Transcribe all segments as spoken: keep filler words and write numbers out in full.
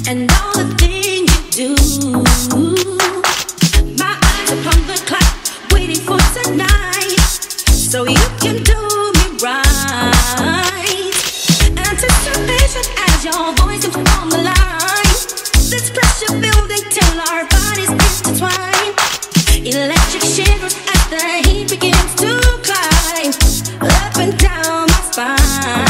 and all the things you do. My eyes upon the clock, waiting for tonight, so you can do me right. Anticipation as your voice comes on the line. This pressure building till our bodies intertwine. Electric shivers as the heat begins to climb up and down my spine.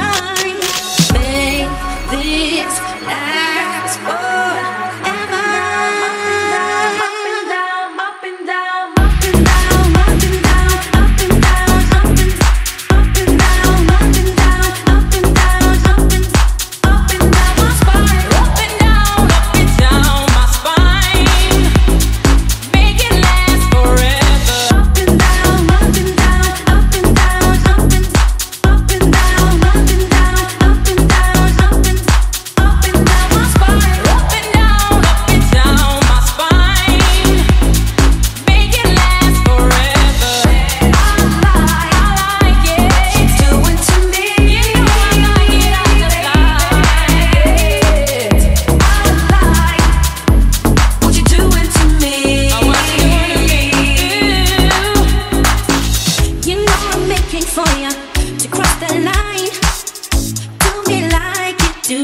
Make this last forever. Up and down, up and down, up and down, up and down, up and down, up and up and down, up and down, up and down, up and up and down my spine. Up and down, up and down my spine. Make it last forever. Up and down, up and down, up and down, up and up and down, up and down, up and down, up and up and down my spine. Up and down, up and down my spine. Make it last forever. I like, I like it. What you doing to me? You know I like it, I just like it. I like what you doing to me. I want you to me. You know I'm making for you to cross the line. Do me like you do.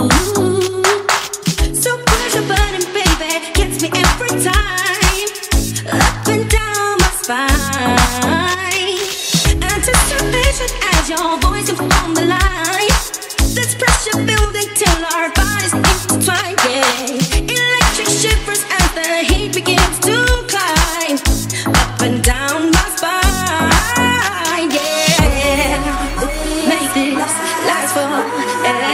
So push your button, baby, gets me every time. Up and down my spine. Anticipation as your voice comes on the line. This pressure building till our bodies intertwine. Yeah, electric shivers as the heat begins to climb up and down my spine. Yeah, make this last forever.